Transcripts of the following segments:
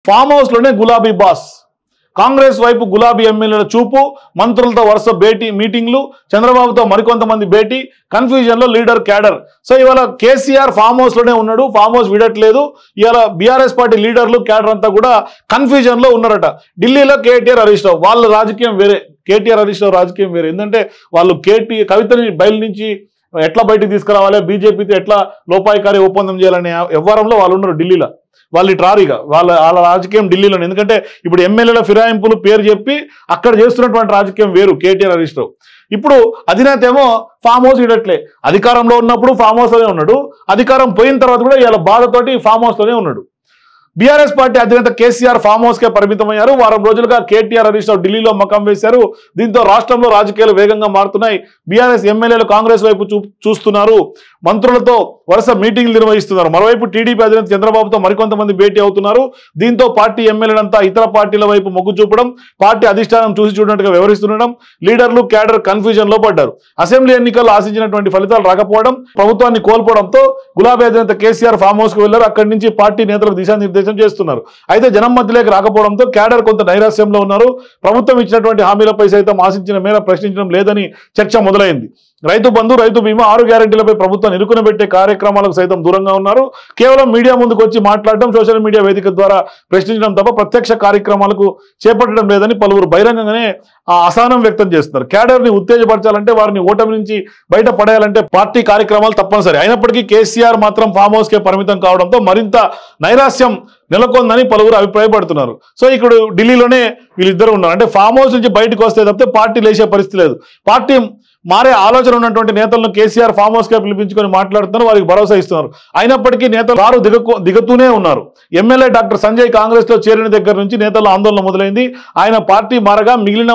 Farm house లోనే గులాబీ boss. Congress వైపు గులాబీ ఎమ్మెల్యేల చూపు, మంత్రులతో వరుస భేటీ మీటింగ్లు, చంద్రబాబుతో మరికొంతమంది భేటీ, కన్ఫ్యూజన్ లో లీడర్ క్యాడర్. సో ఇవాళ కేసీఆర్ ఫామ్ హౌస్ లోనే ఉన్నాడు, ఫామ్ హౌస్ విడట్లేదు. ఇవాళ బీఆర్ఎస్ పార్టీ లీడర్లు క్యాడర్ అంతా కూడా కన్ఫ్యూజన్ లో ఉన్నారట. ఢిల్లీలో కేటీఆర్ హరీష్ రావు, వాళ్ళ రాజకీయం వేరే, కేటీఆర్ హరీష్ రావు రాజకీయం వేరే. ఎందుకంటే వాళ్ళు కవితని బయలు నుంచి ఎట్లా బయటికి తీసుకురావాలి, బీజేపీతో ఎట్లా లోపాయికారి ఒప్పందం చేయాలనే వ్యవహారంలో వాళ్ళు ఉన్నారు ఢిల్లీలో. వాళ్ళు ఇటు రారిగా, వాళ్ళ రాజకీయం ఢిల్లీలో. ఎందుకంటే ఇప్పుడు ఎమ్మెల్యేల ఫిరాయింపులు పేరు చెప్పి అక్కడ చేస్తున్నటువంటి రాజకీయం వేరు కేటీఆర్ హరీష్ రావు. ఇప్పుడు అధినేత ఏమో ఫామ్ హౌస్ ఇడట్లే, అధికారంలో ఉన్నప్పుడు ఫామ్ హౌస్ లోనే ఉన్నాడు, అధికారం పోయిన తర్వాత కూడా ఇలా బాధతోటి ఫామ్ హౌస్ లోనే ఉన్నాడు. బీఆర్ఎస్ పార్టీ అధినేత కేసీఆర్ ఫామ్ హౌస్ కే పరిమితమయ్యారు. వారం రోజులుగా కేటీఆర్ హరీష్ రావు ఢిల్లీలో మకం వేశారు. దీంతో రాష్ట్రంలో రాజకీయాలు వేగంగా మారుతున్నాయి. బీఆర్ఎస్ ఎమ్మెల్యేలు కాంగ్రెస్ వైపు చూస్తున్నారు, మంత్రులతో వరుస మీటింగ్లు నిర్వహిస్తున్నారు. మరోవైపు టీడీపీ అధినేత చంద్రబాబుతో మరికొంతమంది భేటీ అవుతున్నారు. దీంతో పార్టీ ఎమ్మెల్యేలంతా ఇతర పార్టీల వైపు మొగ్గు చూపడం, పార్టీ అధిష్టానం చూసి చూడనట్టుగా వ్యవహరిస్తుండడం, లీడర్లు క్యాడర్ కన్ఫ్యూజన్ లో పడ్డారు. అసెంబ్లీ ఎన్నికల్లో ఆశించినటువంటి ఫలితాలు రాకపోవడం, ప్రభుత్వాన్ని కోల్పోవడంతో గులాబీ అధినేత కేసీఆర్ ఫామ్ హౌస్ కు వెళ్లారు. అక్కడి నుంచి పార్టీ నేతలకు దిశానిర్దేశం చేస్తున్నారు. అయితే జనం మధ్యలోకి రాకపోవడంతో క్యాడర్ కొంత నైరాశ్యంలో ఉన్నారు. ప్రభుత్వం ఇచ్చినటువంటి హామీలపై సైతం ఆశించిన మేర ప్రశ్నించడం లేదని చర్చ మొదలైంది. రైతు బంధు, రైతు బీమా, 6 గ్యారెంటీలపై ప్రభుత్వం నిరుకునబెట్టే కార్యక్రమాలకు సైతం దూరంగా ఉన్నారు. కేవలం మీడియా ముందుకు వచ్చి మాట్లాడడం, సోషల్ మీడియా వేదిక ద్వారా ప్రశ్నించడం తప్ప ప్రత్యక్ష కార్యక్రమాలకు చేపట్టడం లేదని పలువురు బహిరంగంగానే అసహనం వ్యక్తం చేస్తున్నారు. క్యాడర్ ని ఉత్తేజపరచాలంటే, వారిని ఓటమి నుంచి బయట పడేయాలంటే పార్టీ కార్యక్రమాలు తప్పనిసరి. అయినప్పటికీ కేసీఆర్ మాత్రం ఫామ్ హౌస్ కే పరిమితం కావడంతో మరింత నైరాశ్యం నెలకొందని పలువురు అభిప్రాయపడుతున్నారు. సో ఇక్కడ ఢిల్లీలోనే వీళ్ళిద్దరు ఉన్నారు. అంటే ఫామ్ హౌస్ నుంచి బయటకు వస్తే తప్పితే పార్టీ లేచే పరిస్థితి లేదు. పార్టీ మారే ఆలోచన ఉన్నటువంటి నేతలను కేసీఆర్ ఫామ్ హౌస్ కే పిలిపించుకొని మాట్లాడుతున్నారు, వారికి భరోసా ఇస్తున్నారు. అయినప్పటికీ నేతలు వారు దిగుతూనే ఉన్నారు. ఎమ్మెల్యే డాక్టర్ సంజయ్ కాంగ్రెస్ లో చేరిన దగ్గర నుంచి నేతల ఆందోళన మొదలైంది. ఆయన పార్టీ మారగా మిగిలిన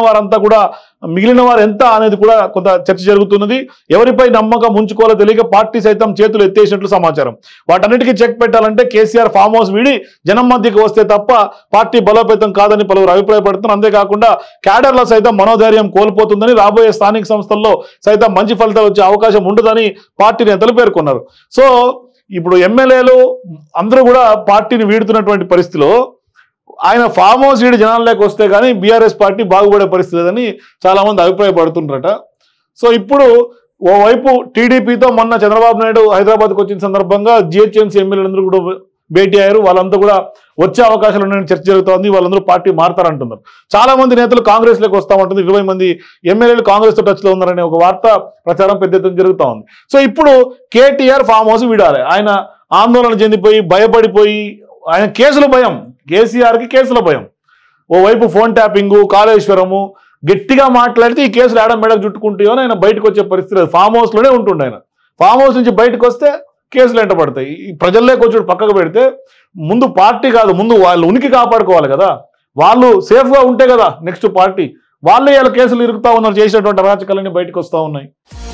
వారు ఎంత అనేది కూడా కొంత చర్చ జరుగుతున్నది. ఎవరిపై నమ్మకం ఉంచుకోవాలో తెలియక పార్టీ సైతం చేతులు ఎత్తేసినట్లు సమాచారం. వాటన్నిటికీ చెక్ పెట్టాలంటే కేసీఆర్ ఫామ్ హౌస్ వీడి జనం మధ్యకి వస్తే తప్ప పార్టీ బలోపేతం కాదని పలువురు అభిప్రాయపడుతున్నారు. అంతేకాకుండా క్యాడర్లో సైతం మనోధైర్యం కోల్పోతుందని, రాబోయే స్థానిక సంస్థల్లో సైతం మంచి ఫలితాలు వచ్చే అవకాశం ఉండదని పార్టీ నేతలు పేర్కొన్నారు. సో ఇప్పుడు ఎమ్మెల్యేలు అందరూ కూడా పార్టీని వీడుతున్నటువంటి పరిస్థితిలో ఆయన ఫామ్ హౌస్ వీడి జనాల్లోకి వస్తే కానీ బీఆర్ఎస్ పార్టీ బాగుపడే పరిస్థితి లేదని చాలా మంది అభిప్రాయపడుతుంటారట. సో ఇప్పుడు ఓవైపు టీడీపీతో మొన్న చంద్రబాబు నాయుడు హైదరాబాద్కు వచ్చిన సందర్భంగా జిహెచ్ఎంసీ ఎమ్మెల్యేలందరూ కూడా భేటీ అయ్యారు. వాళ్ళంతా కూడా వచ్చే అవకాశాలు ఉన్నాయని చర్చ జరుగుతోంది. వాళ్ళందరూ పార్టీ మారుతారంటున్నారు. చాలా మంది నేతలు కాంగ్రెస్ లోకి వస్తామంటుంది. 20 మంది ఎమ్మెల్యేలు కాంగ్రెస్ తో టచ్ లో ఉన్నారనే ఒక వార్త ప్రచారం పెద్ద ఎత్తున జరుగుతూ ఉంది. సో ఇప్పుడు కేటీఆర్ ఫామ్ హౌస్ వీడాలి. ఆయన ఆందోళన చెందిపోయి భయపడిపోయి, ఆయన కేసుల భయం, కేసీఆర్కి కేసుల భయం. ఓవైపు ఫోన్ ట్యాపింగు, కాళేశ్వరము, గట్టిగా మాట్లాడితే ఈ కేసులు ఏడం మేడకు చుట్టుకుంటాయో ఆయన బయటకు వచ్చే పరిస్థితి లేదు. ఫామ్ హౌస్ లోనే ఉంటుండే ఆయన. ఫామ్ హౌస్ నుంచి బయటకు వస్తే కేసులు ఎంట పడతాయి. ఈ ప్రజల్లోకి వచ్చి పక్కకు పెడితే ముందు పార్టీ కాదు, ముందు వాళ్ళు ఉనికి కాపాడుకోవాలి కదా. వాళ్ళు సేఫ్గా ఉంటే కదా నెక్స్ట్ పార్టీ. వాళ్ళే వాళ్ళ కేసులు ఇరుగుతా ఉన్నారు, చేసినటువంటి అరాచకాలన్నీ బయటకు వస్తూ ఉన్నాయి.